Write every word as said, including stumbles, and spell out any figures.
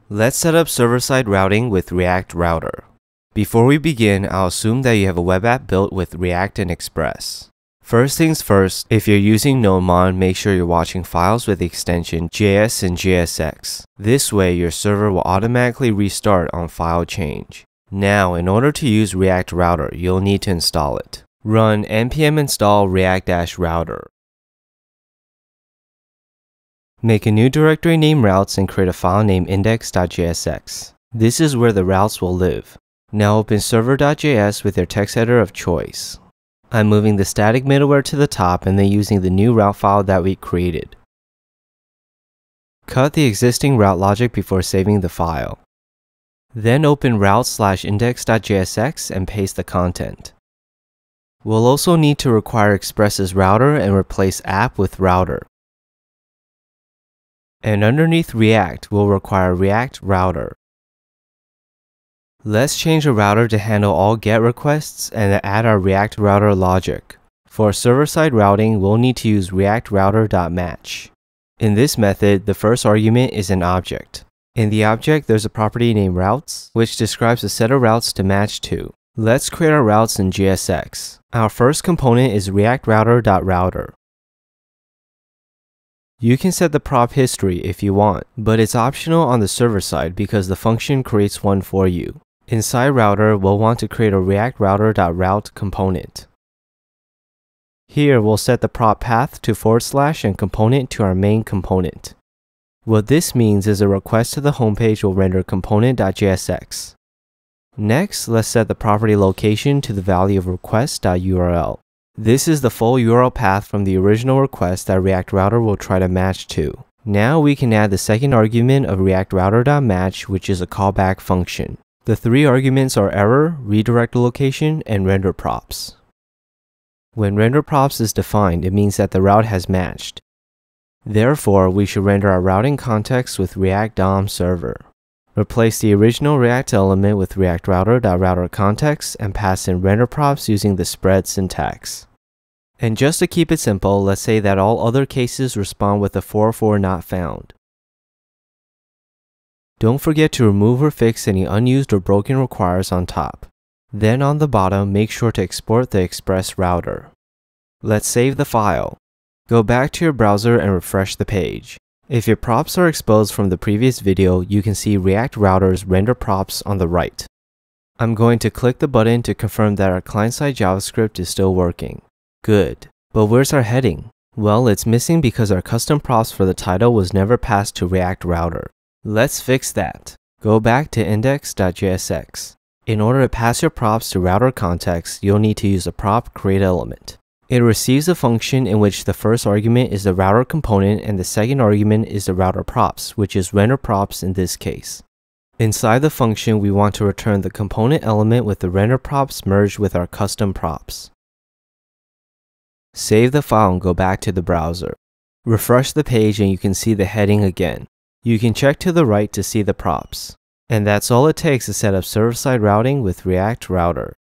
Let's set up server-side routing with React Router. Before we begin, I'll assume that you have a web app built with React and Express. First things first, if you're using Nomon, make sure you're watching files with the extension J S and J S X. This way, your server will automatically restart on file change. Now, in order to use React Router, you'll need to install it. Run npm install react-router. Make a new directory named routes and create a file named index.jsx. This is where the routes will live. Now open server.js with your text editor of choice. I'm moving the static middleware to the top and then using the new route file that we created. Cut the existing route logic before saving the file. Then open route slash index.jsx and paste the content. We'll also need to require Express's router and replace app with router. And underneath React, we'll require React Router. Let's change the router to handle all GET requests and add our React Router logic. For server-side routing, we'll need to use React Router.match. In this method, the first argument is an object. In the object, there's a property named routes, which describes a set of routes to match to. Let's create our routes in J S X. Our first component is React Router.router. You can set the prop history if you want, but it's optional on the server side because the function creates one for you. Inside router, we'll want to create a React Router.route component. Here, we'll set the prop path to forward slash and component to our main component. What this means is a request to the homepage will render component.jsx. Next, let's set the property location to the value of request.url. This is the full U R L path from the original request that React Router will try to match to. Now we can add the second argument of React Router.match, which is a callback function. The three arguments are error, redirect location, and render props. When render props is defined, it means that the route has matched. Therefore, we should render our routing context with React D O M server. Replace the original React element with React Router.router context and pass in render props using the spread syntax. And just to keep it simple, let's say that all other cases respond with a four oh four not found. Don't forget to remove or fix any unused or broken requires on top. Then on the bottom, make sure to export the Express router. Let's save the file. Go back to your browser and refresh the page. If your props are exposed from the previous video, you can see React Router's render props on the right. I'm going to click the button to confirm that our client-side JavaScript is still working. Good. But where's our heading? Well, it's missing because our custom props for the title was never passed to React Router. Let's fix that. Go back to index.jsx. In order to pass your props to router context, you'll need to use a prop create element. It receives a function in which the first argument is the router component and the second argument is the router props, which is render props in this case. Inside the function, we want to return the component element with the render props merged with our custom props. Save the file and go back to the browser. Refresh the page and you can see the heading again. You can check to the right to see the props. And that's all it takes to set up server-side routing with React Router.